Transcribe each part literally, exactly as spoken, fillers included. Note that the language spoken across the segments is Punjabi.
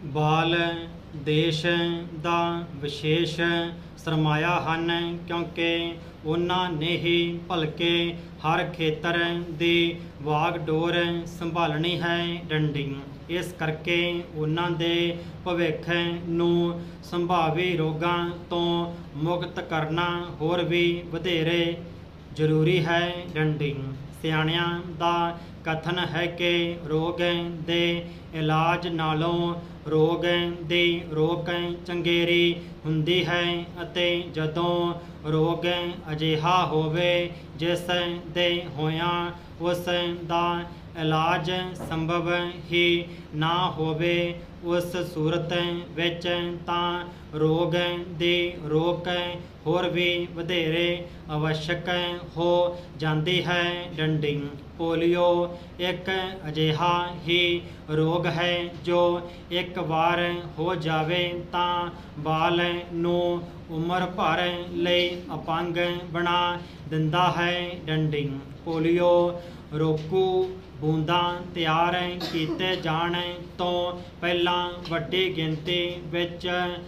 बाल देश ਦਾ ਵਿਸ਼ੇਸ਼ ਸਰਮਾਇਆ ਹਨ, ਕਿਉਂਕਿ ਉਹਨਾਂ ਨੇ ਹੀ ਭਲਕੇ ਹਰ ਖੇਤਰ ਦੀ ਵਾਗਡੋਰ ਸੰਭਾਲਣੀ ਹੈ ਡੰਡੀ। ਇਸ ਕਰਕੇ ਉਹਨਾਂ ਦੇ ਭਵਿੱਖ ਨੂੰ ਸੰਭਾਵੀ ਰੋਗਾਂ ਤੋਂ ਮੁਕਤ ਕਰਨਾ ਹੋਰ ਵੀ ਵਧੇਰੇ ਜ਼ਰੂਰੀ ਹੈ ਡੰਡੀ। ਸਿਆਣਿਆਂ ਦਾ ਕਥਨ ਹੈ ਕਿ ਰੋਗ ਦੇ ਇਲਾਜ ਨਾਲੋਂ ਰੋਗ ਦੀ ਰੋਕ ਚੰਗੇਰੀ ਹੁੰਦੀ ਹੈ, ਅਤੇ ਜਦੋਂ ਰੋਗ ਅਜਿਹਾ ਹੋਵੇ ਜਿਸ ਦੇ ਹੋਇਆਂ ਉਸ ਦਾ ਇਲਾਜ ਸੰਭਵ ਹੀ ਨਾ ਹੋਵੇ, ਉਸ ਸੂਰਤ ਵਿੱਚ ਤਾਂ ਰੋਗ ਦੀ ਰੋਕ ਹੋਰ ਵੀ ਵਧੇਰੇ ਆਵਸ਼ਕ ਹੋ ਜਾਂਦੀ ਹੈ ਡੰਡੀ। ਪੋਲੀਓ ਇੱਕ ਅਜਿਹਾ ਹੀ ਰੋਗ ਹੈ ਜੋ ਇੱਕ ਵਾਰ ਹੋ ਜਾਵੇ ਤਾਂ ਬਾਲ ਨੂੰ ਉਮਰ ਭਰ ਲਈ ਅਪੰਗ ਬਣਾ ਦਿੰਦਾ ਹੈ ਡੰਡੀ। ਪੋਲੀਓ ਰੋਕੂ ਬੂੰਦਾਂ ਤਿਆਰ ਕੀਤੇ ਜਾਣ ਤੋਂ ਪਹਿਲਾਂ ਵੱਡੀ ਗਿਣਤੀ ਵਿੱਚ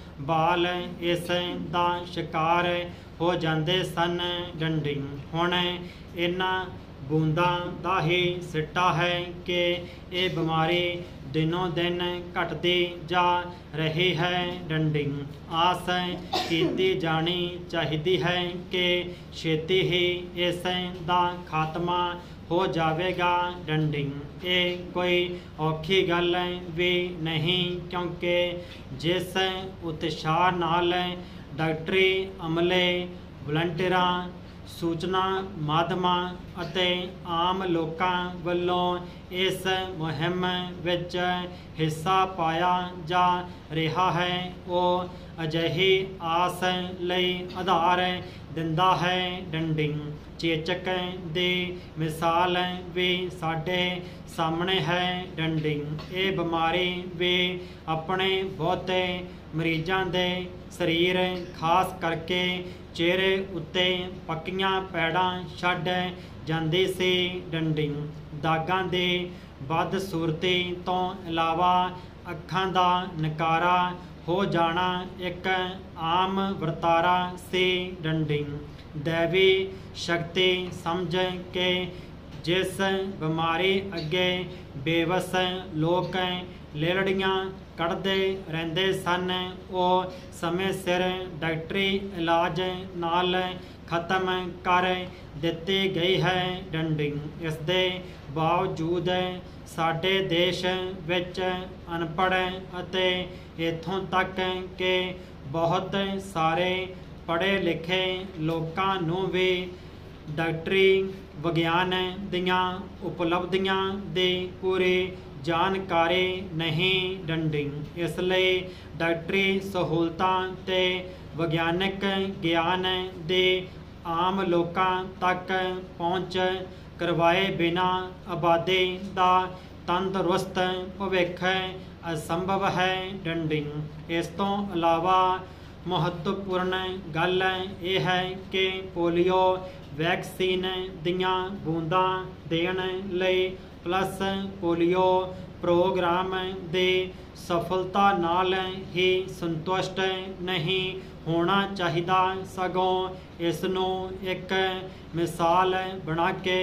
ਬਾਲ ਇਸ ਦਾ ਸ਼ਿਕਾਰ ਹੋ ਜਾਂਦੇ ਸਨ ਡੰਡੀ। ਹੁਣ ਇਹਨਾਂ ਬੂੰਦਾਂ ਦਾ ਹੀ ਸਿੱਟਾ ਹੈ ਕਿ ਇਹ ਬਿਮਾਰੀ ਦਿਨੋਂ ਦਿਨ ਘਟਦੀ ਜਾ ਰਹੀ ਹੈ ਡੰਡੀ। ਆਸ ਕੀਤੀ ਜਾਣੀ ਚਾਹੀਦੀ ਹੈ ਕਿ ਛੇਤੀ ਹੀ ਇਸ ਦਾ ਖਾਤਮਾ ਹੋ ਜਾਵੇਗਾ ਡੰਡੀ। ਇਹ ਕੋਈ ਔਖੀ ਗੱਲ ਵੀ ਨਹੀਂ, ਕਿਉਂਕਿ ਜਿਸ ਉਤਸ਼ਾਹ ਨਾਲ ਡਾਕਟਰੀ ਅਮਲੇ, ਵਲੰਟੀਅਰਾਂ, ਸੂਚਨਾ ਮਾਧਿਅਮਾਂ ਅਤੇ ਆਮ ਲੋਕਾਂ ਵੱਲੋਂ ਇਸ ਮੁਹਿੰਮ ਵਿੱਚ ਹਿੱਸਾ ਪਾਇਆ ਜਾ ਰਿਹਾ ਹੈ, ਉਹ ਅਜਿਹੀ ਆਸ ਲਈ ਆਧਾਰ ਦਿੰਦਾ ਹੈ ਡੰਡੀ। ਚੇਚਕ ਦੀ ਮਿਸਾਲ ਵੀ ਸਾਡੇ ਸਾਹਮਣੇ ਹੈ ਡੰਡੀ। ਇਹ ਬਿਮਾਰੀ ਵੀ ਆਪਣੇ ਬਹੁਤੇ ਮਰੀਜ਼ਾਂ ਦੇ ਸਰੀਰ, ਖਾਸ ਕਰਕੇ ਚਿਹਰੇ ਉੱਤੇ ਪੱਕੀਆਂ ਪੈੜਾਂ ਛੱਡ ਜਾਂਦੀ ਸੀ ਡੰਡੀ। ਦਾਗਾਂ ਦੀ ਬਦਸੂਰਤੀ ਤੋਂ ਇਲਾਵਾ ਅੱਖਾਂ ਦਾ ਨਕਾਰਾ ਹੋ ਜਾਣਾ ਇੱਕ ਆਮ ਵਰਤਾਰਾ ਸੀ ਡੰਡੀ। ਦੈਵੀ ਸ਼ਕਤੀ ਸਮਝ ਕੇ ਜਿਸ ਬਿਮਾਰੀ ਅੱਗੇ ਬੇਵਸ ਲੋਕ ਲੇਲੜੀਆਂ ਕੱਢਦੇ ਰਹਿੰਦੇ ਸਨ, ਉਹ ਸਮੇਂ ਸਿਰ ਡਾਕਟਰੀ ਇਲਾਜ ਨਾਲ ਖਤਮ ਕਰ ਦਿੱਤੀ ਗਈ ਹੈ ਡੰਡੀ। ਇਸ ਦੇ ਬਾਵਜੂਦ ਸਾਡੇ ਦੇਸ਼ ਵਿੱਚ ਅਨਪੜ੍ਹ ਅਤੇ ਇੱਥੋਂ ਤੱਕ ਕਿ ਬਹੁਤ ਸਾਰੇ ਪੜ੍ਹੇ ਲਿਖੇ ਲੋਕਾਂ ਨੂੰ ਵੀ ਡਾਕਟਰੀ ਵਿਗਿਆਨ ਦੀਆਂ ਉਪਲਬਧੀਆਂ ਦੀ ਪੂਰੀ ਜਾਣਕਾਰੀ ਨਹੀਂ ਡੰਡੀ। ਇਸ ਲਈ ਡਾਕਟਰੀ ਸਹੂਲਤਾਂ ਤੇ ਵਿਗਿਆਨਕ ਗਿਆਨ ਦੇ ਆਮ ਲੋਕਾਂ ਤੱਕ ਪਹੁੰਚ ਕਰਵਾਏ ਬਿਨਾਂ ਆਬਾਦੀ ਦਾ ਤੰਦਰੁਸਤ ਭਵਿੱਖ ਅਸੰਭਵ ਹੈ ਡੰਡੀ। ਇਸ ਤੋਂ ਇਲਾਵਾ ਮਹੱਤਵਪੂਰਨ ਗੱਲ ਇਹ ਹੈ ਕਿ ਪੋਲੀਓ ਵੈਕਸੀਨ ਦੀਆਂ ਬੂੰਦਾਂ ਦੇਣ ਲਈ ਪਲਸ ਪੋਲੀਓ ਪ੍ਰੋਗਰਾਮ ਦੀ ਸਫਲਤਾ ਨਾਲ ਹੀ ਸੰਤੁਸ਼ਟ ਨਹੀਂ ਹੋਣਾ ਚਾਹੀਦਾ, ਸਗੋਂ ਇਸ ਨੂੰ ਇੱਕ ਮਿਸਾਲ ਬਣਾ ਕੇ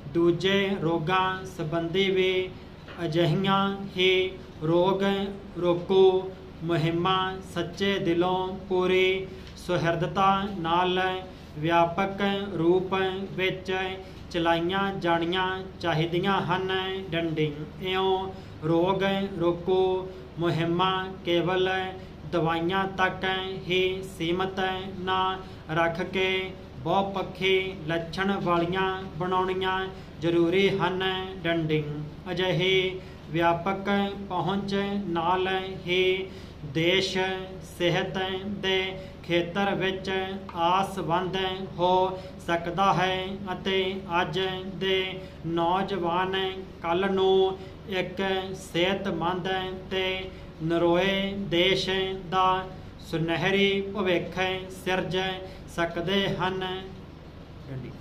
ਦੂਜੇ ਰੋਗਾਂ ਸੰਬੰਧੀ ਵੀ ਅਜਿਹੀਆਂ ਹੀ ਰੋਗ ਰੋਕੂ ਮੁਹਿੰਮਾਂ ਸੱਚੇ ਦਿਲੋਂ ਪੂਰੀ ਸੁਹਿਰਦਤਾ ਨਾਲ ਵਿਆਪਕ ਰੂਪ ਵਿੱਚ ਚਲਾਈਆਂ ਜਾਣੀਆਂ ਚਾਹੀਦੀਆਂ ਹਨ ਡੰਡੀ। ਇਉਂ ਰੋਗ ਰੋਕੂ ਮੁਹਿੰਮਾਂ ਕੇਵਲ ਦਵਾਈਆਂ ਤੱਕ ਹੀ ਸੀਮਤ ਨਾ ਰੱਖ ਕੇ ਬਹੁਪੱਖੀ ਲੱਛਣ ਵਾਲੀਆਂ ਬਣਾਉਣੀਆਂ ਜ਼ਰੂਰੀ ਹਨ ਡੰਡੀ। ਅਜਿਹੀ ਵਿਆਪਕ ਪਹੁੰਚ ਨਾਲ ਹੀ ਦੇਸ਼ ਸਿਹਤ ਦੇ ਖੇਤਰ ਵਿੱਚ ਆਸਵੰਦ ਹੋ ਸਕਦਾ ਹੈ, ਅਤੇ ਅੱਜ ਦੇ ਨੌਜਵਾਨ ਕੱਲ੍ਹ ਨੂੰ ਇੱਕ ਸਿਹਤਮੰਦ ਤੇ ਨਰੋਏ ਦੇਸ਼ ਦਾ ਸੁਨਹਿਰੀ ਭਵਿੱਖ ਸਿਰਜ ਸਕਦੇ ਹਨ।